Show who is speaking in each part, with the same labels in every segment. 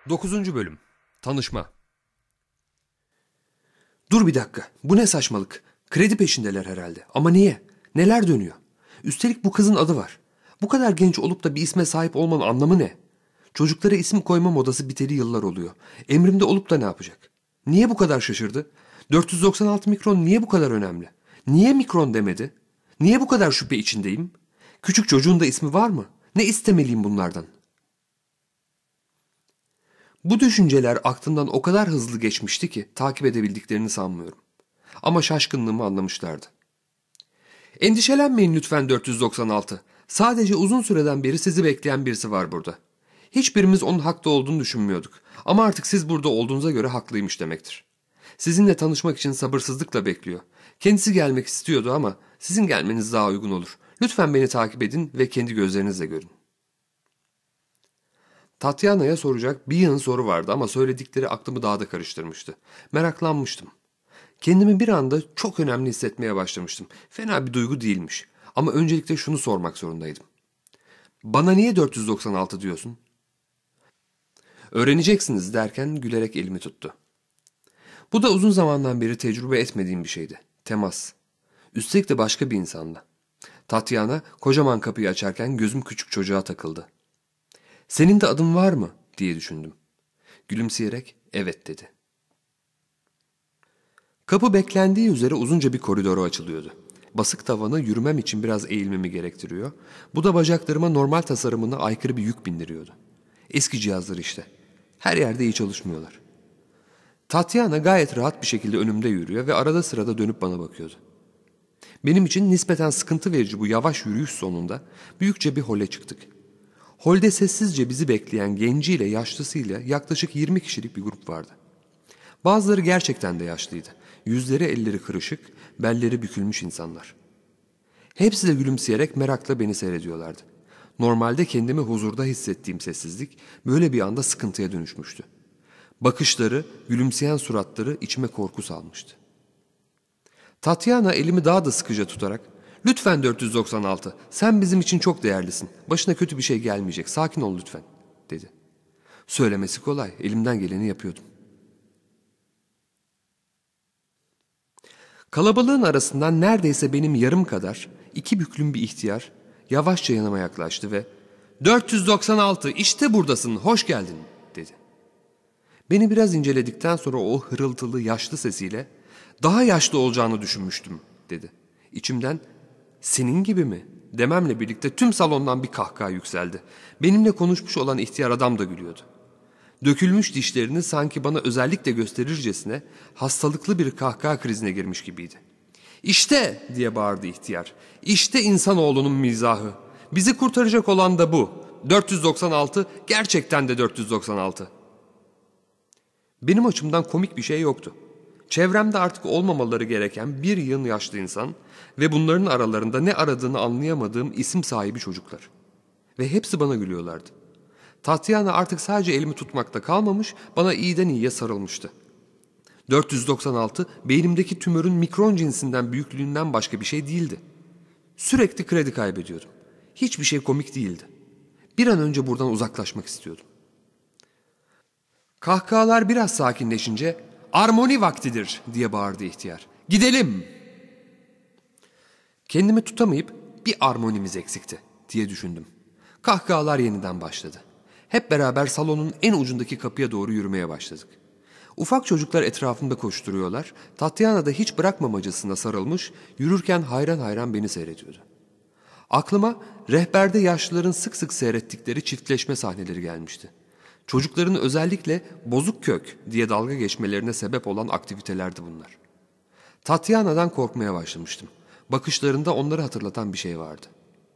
Speaker 1: 9. Bölüm. Tanışma.
Speaker 2: Dur bir dakika. Bu ne saçmalık? Kredi peşindeler herhalde. Ama niye? Neler dönüyor? Üstelik bu kızın adı var. Bu kadar genç olup da bir isme sahip olmanın anlamı ne? Çocuklara isim koyma modası biteli yıllar oluyor. Emrimde olup da ne yapacak? Niye bu kadar şaşırdı? 496 mikron niye bu kadar önemli? Niye mikron demedi? Niye bu kadar şüphe içindeyim? Küçük çocuğun da ismi var mı? Ne istemeliyim bunlardan? Bu düşünceler aklımdan o kadar hızlı geçmişti ki takip edebildiklerini sanmıyorum. Ama şaşkınlığımı anlamışlardı. Endişelenmeyin lütfen 496. Sadece uzun süreden beri sizi bekleyen birisi var burada. Hiçbirimiz onun haklı olduğunu düşünmüyorduk. Ama artık siz burada olduğunuza göre haklıymış demektir. Sizinle tanışmak için sabırsızlıkla bekliyor. Kendisi gelmek istiyordu ama sizin gelmeniz daha uygun olur. Lütfen beni takip edin ve kendi gözlerinizle görün. Tatyana'ya soracak bir yığın soru vardı ama söyledikleri aklımı daha da karıştırmıştı. Meraklanmıştım. Kendimi bir anda çok önemli hissetmeye başlamıştım. Fena bir duygu değilmiş. Ama öncelikle şunu sormak zorundaydım. Bana niye 496 diyorsun? Öğreneceksiniz derken gülerek elimi tuttu. Bu da uzun zamandan beri tecrübe etmediğim bir şeydi. Temas. Üstelik de başka bir insanla. Tatyana kocaman kapıyı açarken gözüm küçük çocuğa takıldı. Senin de adın var mı diye düşündüm. Gülümseyerek evet dedi. Kapı beklendiği üzere uzunca bir koridora açılıyordu. Basık tavanı yürümem için biraz eğilmemi gerektiriyor. Bu da bacaklarıma normal tasarımına aykırı bir yük bindiriyordu. Eski cihazlar işte. Her yerde iyi çalışmıyorlar. Tatyana gayet rahat bir şekilde önümde yürüyor ve arada sırada dönüp bana bakıyordu. Benim için nispeten sıkıntı verici bu yavaş yürüyüş sonunda büyükçe bir hole çıktık. Holde sessizce bizi bekleyen genciyle yaşlısıyla yaklaşık 20 kişilik bir grup vardı. Bazıları gerçekten de yaşlıydı. Yüzleri elleri kırışık, belleri bükülmüş insanlar. Hepsi de gülümseyerek merakla beni seyrediyorlardı. Normalde kendimi huzurda hissettiğim sessizlik böyle bir anda sıkıntıya dönüşmüştü. Bakışları, gülümseyen suratları içime korku salmıştı. Tatyana elimi daha da sıkıca tutarak "Lütfen 496, sen bizim için çok değerlisin. Başına kötü bir şey gelmeyecek, sakin ol lütfen," dedi. Söylemesi kolay, elimden geleni yapıyordum. Kalabalığın arasından neredeyse benim yarım kadar iki büklüm bir ihtiyar yavaşça yanıma yaklaştı ve "496, işte buradasın, hoş geldin," dedi. Beni biraz inceledikten sonra o hırıltılı yaşlı sesiyle "Daha yaşlı olacağını düşünmüştüm," dedi. İçimden "Senin gibi mi?" dememle birlikte tüm salondan bir kahkaha yükseldi. Benimle konuşmuş olan ihtiyar adam da gülüyordu. Dökülmüş dişlerini sanki bana özellikle gösterircesine hastalıklı bir kahkaha krizine girmiş gibiydi. "İşte," diye bağırdı ihtiyar, "İşte insanoğlunun mizahı. Bizi kurtaracak olan da bu. 496, gerçekten de 496. Benim açımdan komik bir şey yoktu. Çevremde artık olmamaları gereken bir yığın yaşlı insan ve bunların aralarında ne aradığını anlayamadığım isim sahibi çocuklar. Ve hepsi bana gülüyorlardı. Tatyana artık sadece elimi tutmakta kalmamış, bana iyiden iyiye sarılmıştı. 496, beynimdeki tümörün mikron cinsinden büyüklüğünden başka bir şey değildi. Sürekli kredi kaybediyordum. Hiçbir şey komik değildi. Bir an önce buradan uzaklaşmak istiyordum. Kahkahalar biraz sakinleşince "Armoni vaktidir," diye bağırdı ihtiyar. "Gidelim." Kendimi tutamayıp bir armonimiz eksikti diye düşündüm. Kahkahalar yeniden başladı. Hep beraber salonun en ucundaki kapıya doğru yürümeye başladık. Ufak çocuklar etrafımda koşturuyorlar. Tatyana da hiç bırakmamacasına sarılmış, yürürken hayran hayran beni seyrediyordu. Aklıma rehberde yaşlıların sık sık seyrettikleri çiftleşme sahneleri gelmişti. Çocukların özellikle bozuk kök diye dalga geçmelerine sebep olan aktivitelerdi bunlar. Tatyana'dan korkmaya başlamıştım. Bakışlarında onları hatırlatan bir şey vardı.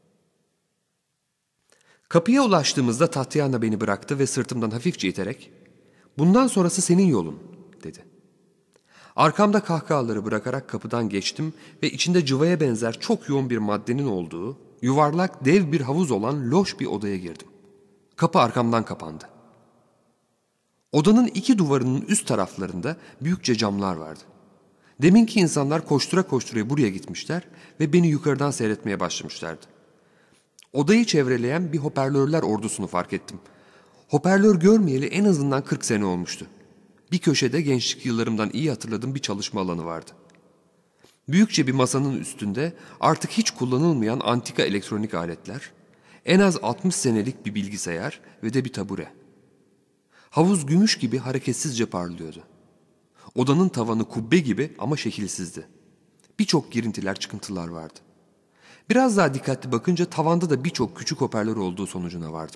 Speaker 2: Kapıya ulaştığımızda Tatyana beni bıraktı ve sırtımdan hafifçe iterek "Bundan sonrası senin yolun," dedi. Arkamda kahkahaları bırakarak kapıdan geçtim ve içinde cıvaya benzer çok yoğun bir maddenin olduğu, yuvarlak dev bir havuz olan loş bir odaya girdim. Kapı arkamdan kapandı. Odanın iki duvarının üst taraflarında büyükçe camlar vardı. Deminki insanlar koştura koştura buraya gitmişler ve beni yukarıdan seyretmeye başlamışlardı. Odayı çevreleyen bir hoparlörler ordusunu fark ettim. Hoparlör görmeyeli en azından 40 sene olmuştu. Bir köşede gençlik yıllarımdan iyi hatırladığım bir çalışma alanı vardı. Büyükçe bir masanın üstünde artık hiç kullanılmayan antika elektronik aletler, en az 60 senelik bir bilgisayar ve de bir tabure. Havuz gümüş gibi hareketsizce parlıyordu. Odanın tavanı kubbe gibi ama şekilsizdi. Birçok girintiler, çıkıntılar vardı. Biraz daha dikkatli bakınca tavanda da birçok küçük hoparlör olduğu sonucuna vardım.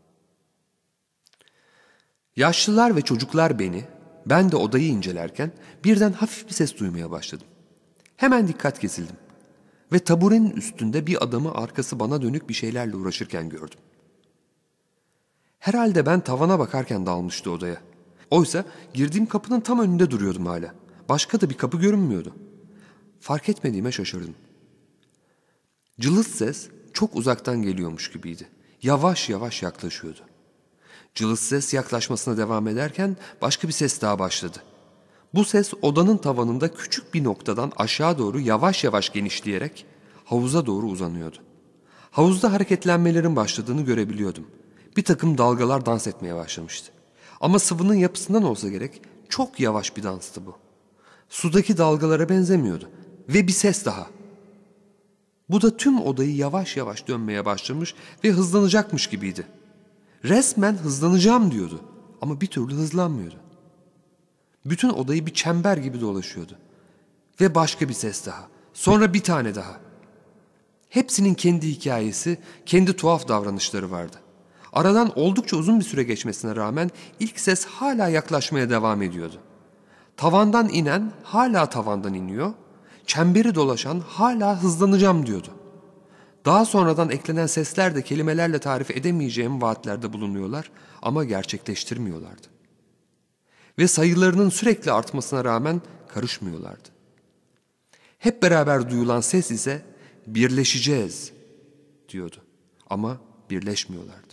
Speaker 2: Yaşlılar ve çocuklar ben de odayı incelerken birden hafif bir ses duymaya başladım. Hemen dikkat kesildim ve taburenin üstünde bir adamı arkası bana dönük bir şeylerle uğraşırken gördüm. Herhalde ben tavana bakarken dalmıştı odaya. Oysa girdiğim kapının tam önünde duruyordum hala. Başka da bir kapı görünmüyordu. Fark etmediğime şaşırdım. Cılız ses çok uzaktan geliyormuş gibiydi. Yavaş yavaş yaklaşıyordu. Cılız ses yaklaşmasına devam ederken başka bir ses daha başladı. Bu ses odanın tavanında küçük bir noktadan aşağı doğru yavaş yavaş genişleyerek havuza doğru uzanıyordu. Havuzda hareketlenmelerin başladığını görebiliyordum. Bir takım dalgalar dans etmeye başlamıştı. Ama sıvının yapısından olsa gerek çok yavaş bir danstı bu. Sudaki dalgalara benzemiyordu. Ve bir ses daha. Bu da tüm odayı yavaş yavaş dönmeye başlamış ve hızlanacakmış gibiydi. Resmen hızlanacağım diyordu ama bir türlü hızlanmıyordu. Bütün odayı bir çember gibi dolaşıyordu. Ve başka bir ses daha. Sonra bir tane daha. Hepsinin kendi hikayesi, kendi tuhaf davranışları vardı. Aradan oldukça uzun bir süre geçmesine rağmen ilk ses hala yaklaşmaya devam ediyordu. Tavandan inen hala tavandan iniyor, çemberi dolaşan hala hızlanacağım diyordu. Daha sonradan eklenen sesler de kelimelerle tarif edemeyeceğim vaatlerde bulunuyorlar ama gerçekleştirmiyorlardı. Ve sayılarının sürekli artmasına rağmen karışmıyorlardı. Hep beraber duyulan ses ise birleşeceğiz diyordu ama birleşmiyorlardı.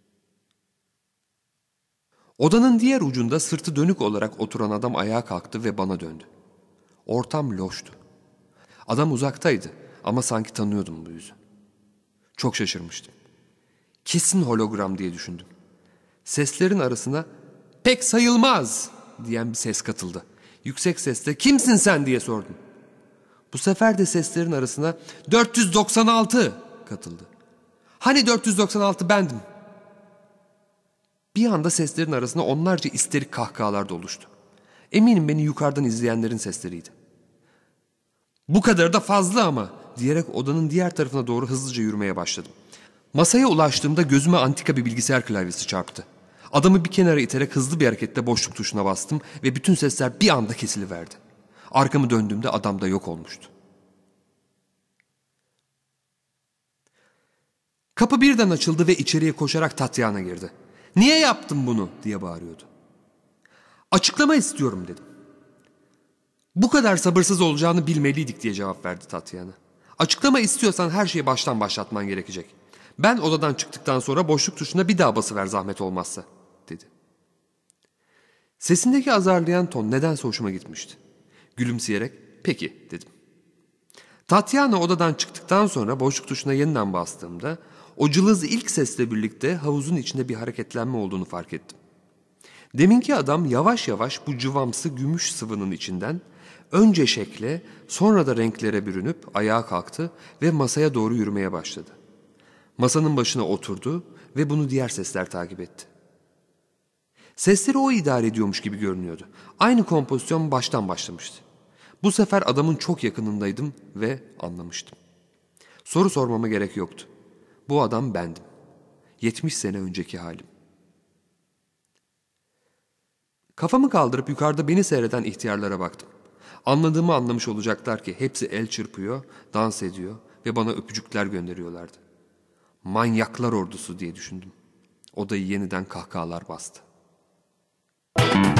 Speaker 2: Odanın diğer ucunda sırtı dönük olarak oturan adam ayağa kalktı ve bana döndü. Ortam loştu. Adam uzaktaydı ama sanki tanıyordum bu yüzü. Çok şaşırmıştım. Kesin hologram diye düşündüm. Seslerin arasına pek sayılmaz diyen bir ses katıldı. Yüksek sesle kimsin sen diye sordum. Bu sefer de seslerin arasına 496 katıldı. Hani 496 bendim. Bir anda seslerin arasına onlarca isterik kahkahalar da oluştu. Eminim beni yukarıdan izleyenlerin sesleriydi. Bu kadar da fazla ama diyerek odanın diğer tarafına doğru hızlıca yürümeye başladım. Masaya ulaştığımda gözüme antika bir bilgisayar klavyesi çarptı. Adamı bir kenara iterek hızlı bir hareketle boşluk tuşuna bastım ve bütün sesler bir anda kesiliverdi. Arkamı döndüğümde adam da yok olmuştu. Kapı birden açıldı ve içeriye koşarak Tatyana girdi. "Niye yaptın bunu?" diye bağırıyordu. "Açıklama istiyorum," dedim. "Bu kadar sabırsız olacağını bilmeliydik," diye cevap verdi Tatyana. "Açıklama istiyorsan her şeyi baştan başlatman gerekecek. Ben odadan çıktıktan sonra boşluk tuşuna bir daha basıver zahmet olmazsa," dedi. Sesindeki azarlayan ton nedense hoşuma gitmişti. Gülümseyerek "Peki," dedim. Tatyana odadan çıktıktan sonra boşluk tuşuna yeniden bastığımda o cılız ilk sesle birlikte havuzun içinde bir hareketlenme olduğunu fark ettim. Deminki adam yavaş yavaş bu cıvamsı gümüş sıvının içinden önce şekle sonra da renklere bürünüp ayağa kalktı ve masaya doğru yürümeye başladı. Masanın başına oturdu ve bunu diğer sesler takip etti. Sesleri o idare ediyormuş gibi görünüyordu. Aynı kompozisyon baştan başlamıştı. Bu sefer adamın çok yakınındaydım ve anlamıştım. Soru sormama gerek yoktu. Bu adam bendim. 70 sene önceki halim. Kafamı kaldırıp yukarıda beni seyreden ihtiyarlara baktım. Anladığımı anlamış olacaklar ki hepsi el çırpıyor, dans ediyor ve bana öpücükler gönderiyorlardı. Manyaklar ordusu diye düşündüm. Odayı yeniden kahkahalar bastı.